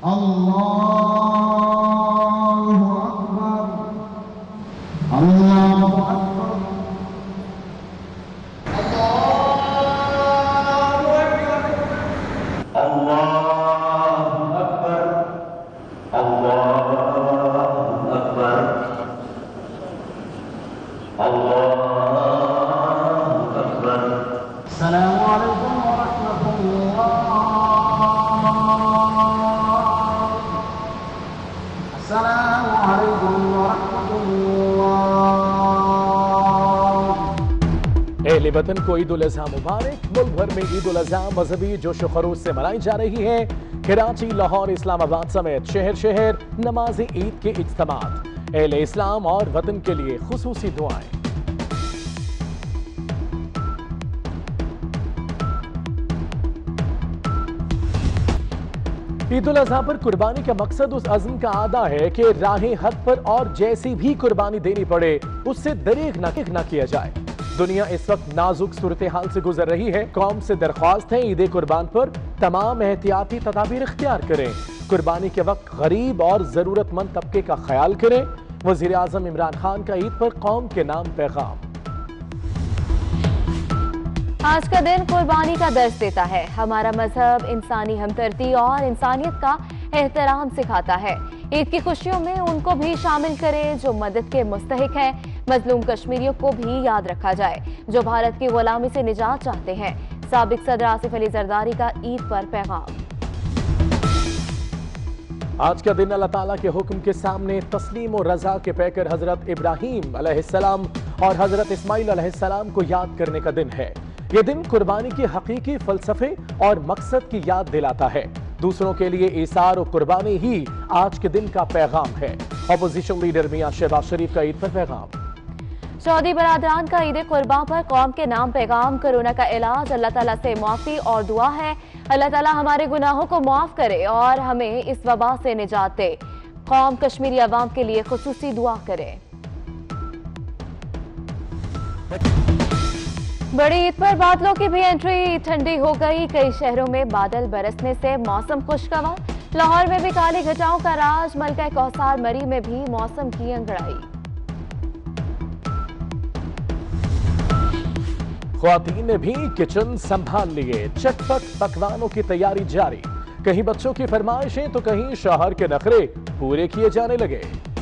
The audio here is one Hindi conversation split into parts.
अल्लाहु अकबर, अल्लाहु अकबर, अल्लाहु अकबर, अल्लाहु अकबर, अल्लाहु अकबर। अस्सलामु अलैकुम व रहमतुल्लाह। अस्सलामु अलैकुम व रहमतुल्लाह। अहले वतन को ईद उल अज़हा मुबारक। मुल्क भर में ईद उल अज़हा मजहबी जोश व खरोश से मनाई जा रही है। कराची, लाहौर, इस्लामाबाद समेत शहर शहर नमाज ईद के इज्तिमात। अहले इस्लाम और वतन के लिए खुसूसी दुआएं। ईद उल अज़हा पर कुर्बानी का मकसद उस अज़्म का आदा है कि राह हक पर और जैसी भी कुर्बानी देनी पड़े उससे दरेग न किया जाए। दुनिया इस वक्त नाजुक सूरत हाल से गुजर रही है। कौम से दरख्वास्त है ईद कुर्बान पर तमाम एहतियाती तदाबीर इख्तियार करें। कुर्बानी के वक्त गरीब और जरूरतमंद तबके का ख्याल करें। वज़ीर आज़म इमरान खान का ईद पर कौम के नाम पैगाम। आज का दिन कुर्बानी का दर्स देता है। हमारा मजहब इंसानी हमदर्दी और इंसानियत का एहतराम सिखाता है। ईद की खुशियों में उनको भी शामिल करें जो मदद के मुस्तहिक हैं। मजलूम कश्मीरियों को भी याद रखा जाए जो भारत की गुलामी से निजात चाहते हैं। साबिक सदर आसिफ अली जरदारी का ईद पर पैगाम। आज का दिन अल्लाह ताला के हुक्म के सामने तस्लीम और रजा के पैकर हजरत इब्राहीम अलैहिस्सलाम और हजरत इस्माइल अलैहिस्सलाम को याद करने का दिन है। यह दिन कुर्बानी के हकीकी फलसफे और मकसद की याद दिलाता है। दूसरों के लिए ईसार और कुर्बानी ही आज के दिन का पैगाम है। अपोजिशन लीडर मियां शहबाज शरीफ का ईद पर पैगाम। सऊदी बरादरान का ईद कुर्बान पर कौम के नाम पैगाम। कोरोना का इलाज अल्लाह ताला से मुआफी और दुआ है। अल्लाह ताला हमारे गुनाहों को माफ करे और हमें इस वबा से निजात दे। कौम कश्मीरी अवाम के लिए खुसूसी दुआ करे। बड़ी ईद पर बादलों की भी एंट्री। ठंडी हो गई। कई शहरों में बादल बरसने से मौसम खुशगवार। लाहौर में भी काली घटाओं का राज। मलका कौसार मरी में भी मौसम की अंगड़ाई। ख्वातीन ने भी किचन संभाल लिए। चटपट पकवानों की तैयारी जारी। कहीं बच्चों की फरमाइशें तो कहीं शौहर के नखरे पूरे किए जाने लगे।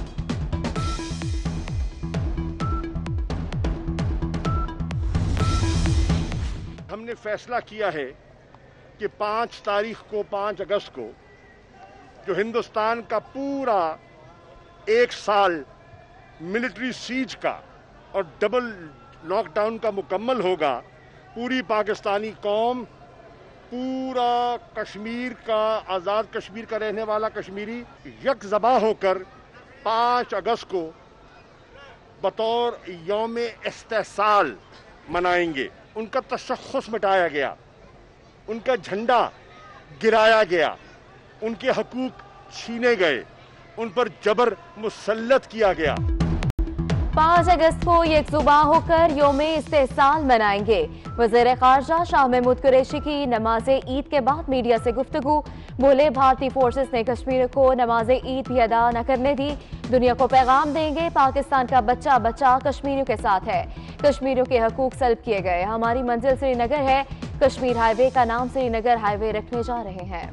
हमने फैसला किया है कि 5 तारीख को 5 अगस्त को जो हिंदुस्तान का पूरा 1 साल मिलिट्री सीज का और डबल लॉकडाउन का मुकम्मल होगा, पूरी पाकिस्तानी कौम, पूरा कश्मीर का, आज़ाद कश्मीर का रहने वाला कश्मीरी यकजबा होकर 5 अगस्त को बतौर यौम इस्तेसाल मनाएंगे। उनका तशख़्ख़ुस मिटाया गया, उनका झंडा गिराया गया, उनके हकूक छीने गए, उन पर जबर मुसल्लत किया गया। 5 अगस्त को यकजुबा होकर यौम इस्तेसाल मनाएंगे। वज़ीर ख़ारजा शाह महमूद कुरैशी की नमाज ईद के बाद मीडिया से गुफ्तगू। बोले भारतीय फोर्सेस ने कश्मीर को नमाज ईद भी अदा न करने दी। दुनिया को पैगाम देंगे पाकिस्तान का बच्चा बच्चा कश्मीरियों के साथ है। कश्मीरियों के हकूक सल्ब किए गए। हमारी मंजिल श्रीनगर है। कश्मीर हाईवे का नाम श्रीनगर हाईवे रखने जा रहे हैं।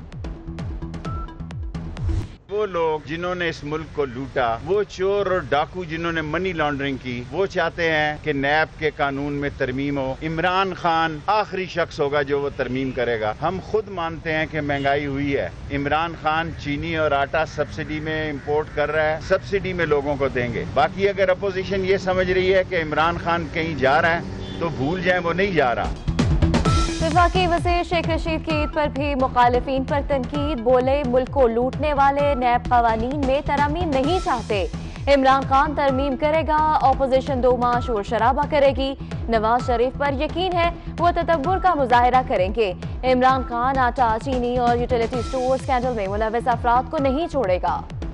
वो लोग जिन्होंने इस मुल्क को लूटा, वो चोर और डाकू जिन्होंने मनी लॉन्ड्रिंग की, वो चाहते हैं कि नैब के कानून में तरमीम हो। इमरान खान आखिरी शख्स होगा जो वो तरमीम करेगा। हम खुद मानते हैं कि महंगाई हुई है। इमरान खान चीनी और आटा सब्सिडी में इंपोर्ट कर रहा है, सब्सिडी में लोगों को देंगे। बाकी अगर अपोजिशन ये समझ रही है कि इमरान खान कहीं जा रहा है तो भूल जाए, वो नहीं जा रहा। वफाकी वज़ीर शेख रशीद की ईद पर भी मुखालिफिन पर तनकीद। बोले मुल्क को लूटने वाले नैब कवानीन में तरमीम नहीं चाहते। इमरान खान तरमीम करेगा। अपोजिशन 2 माह शोर शराबा करेगी। नवाज शरीफ पर यकीन है वो तदब्बुर का मुजाहिरा करेंगे। इमरान खान आटा, चीनी और यूटिलिटी स्टोर स्कैंडल में मुलव्वस अफराद को नहीं छोड़ेगा।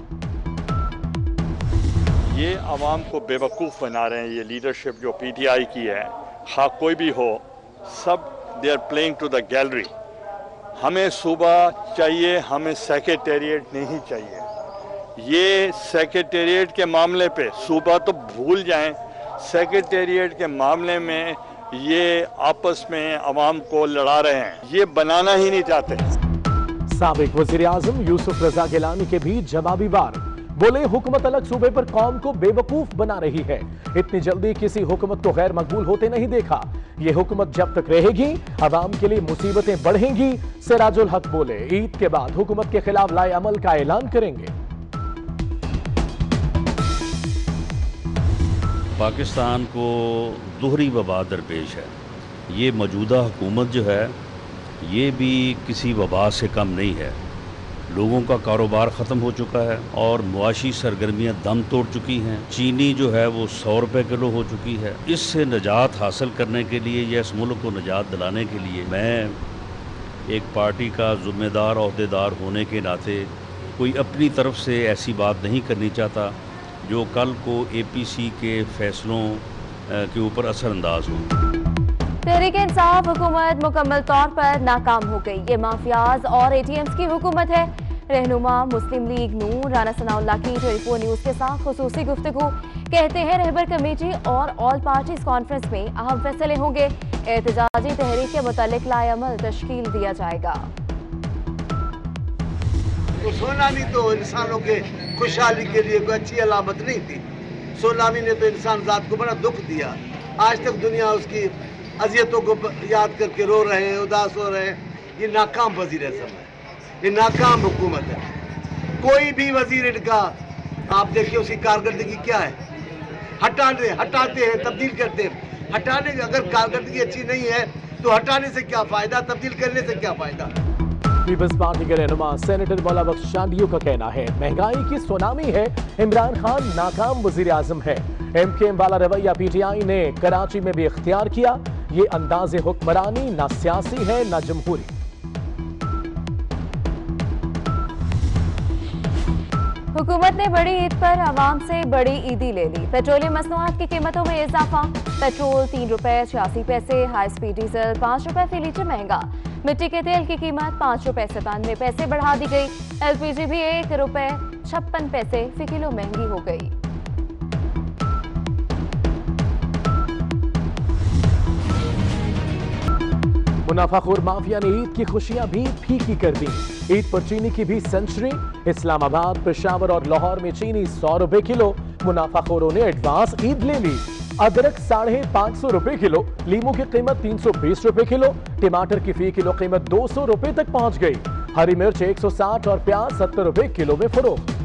ये आवाम को बेवकूफ़ बना रहे हैं। ये लीडरशिप जो PTI की है, हाँ कोई भी हो, सब they are playing to the gallery. हमें सूबा चाहिए, हमें सेक्रेटेरिएट नहीं चाहिए। ये सेक्रेटेरिएट के मामले पे सूबा तो भूल जाएं, सेक्रेटेरिएट के मामले में ये आपस में अवाम को लड़ा रहे हैं, ये बनाना ही नहीं चाहते। साबिक वजीर आजम यूसुफ रजा गिलानी के भी जवाबी वार, बोले हुकूमत अलग सूबे पर कौम को बेवकूफ बना रही है, इतनी जल्दी किसी हुकूमत को गैर मकबूल होते नहीं देखा, ये हुकूमत जब तक रहेगी अवाम के लिए मुसीबतें बढ़ेंगी। सिराजुल हक बोले ईद के बाद हुकूमत के खिलाफ लाए अमल का ऐलान करेंगे। पाकिस्तान को दोहरी वबा दरपेश है। ये मौजूदा हुकूमत जो है ये भी किसी वबा से कम नहीं है। लोगों का कारोबार ख़त्म हो चुका है और मुआशी सरगर्मियाँ दम तोड़ चुकी हैं। चीनी जो है वो 100 रुपये किलो हो चुकी है। इससे निजात हासिल करने के लिए या इस मुल्क को निजात दिलाने के लिए मैं एक पार्टी का ज़िम्मेदार अहदेदार होने के नाते कोई अपनी तरफ से ऐसी बात नहीं करनी चाहता जो कल को APC के फैसलों के ऊपर असरअंदाज हो। तहरीक इंसाफ हुकूमत मुकम्मल तौर पर नाकाम हो गई। ये माफियाज और ATMs की हुकूमत है। रहनुमा मुस्लिम लीग नून राना सनाउल्लाह की 24 न्यूज के साथ खुसूसी गुफ्तगू, कहते हैं रहबर कमेटी और ऑल पार्टीज कॉन्फ्रेंस में अहम फैसले होंगे। एहतजाजी तहरीक के मुतालिक लाएअमल तश्कील दिया जाएगा। सुनामी तो इंसानों के खुशहाली के लिए कोई अच्छी अलामत नहीं थी। सुनामी ने तो इंसान जात को बड़ा दुख दिया। आज तक दुनिया उसकी अजियतों को याद करके रो रहे हैं, उदास हो रहे हैं। ये नाकाम वजीर आज़म है, ये नाकाम हुकूमत है। कोई भी वजीर इनका आप देखिए उसकी कारकर्दगी क्या है। हटाते हैं, तब्दील करते हैं। हटाने अगर कारकर्दगी अच्छी नहीं है तो हटाने से क्या फायदा, तब्दील करने से क्या फायदा। पीपल्स पार्टी के रहनुमा सेनेटर मौला बख्श शांडियों का कहना है महंगाई की सुनामी है, इमरान खान नाकाम वजीर आजम है। MKM वाला रवैया PTI ने कराची में भी इख्तियार किया। ये अंदाज़े हुक्मरानी ना सियासी है ना जमहूरी। हुकूमत ने बड़ी ईद पर आवाम से बड़ी ईदी ले ली। पेट्रोलियम मसनूआत की कीमतों में इजाफा। पेट्रोल 3 रुपए 86 पैसे, हाई स्पीड डीजल 5 रुपए फी लीटर महंगा। मिट्टी के तेल की कीमत 5 रुपए 97 पैसे बढ़ा दी गई। LPG भी 1 रुपए 56 पैसे फी किलो महंगी हो गई। मुनाफाखोर माफिया ने ईद की खुशियां भी फीकी कर दी। ईद पर चीनी की भी सेंचुरी। इस्लामाबाद, पेशावर और लाहौर में चीनी 100 रुपए किलो। मुनाफाखोरों ने एडवांस ईद ले ली। अदरक 550 रुपए किलो, लीमू की कीमत 320 रुपए किलो, टमाटर की फी किलो कीमत 200 रुपए तक पहुंच गई। हरी मिर्च 160 और प्याज 70 रुपए किलो में फरोख्त।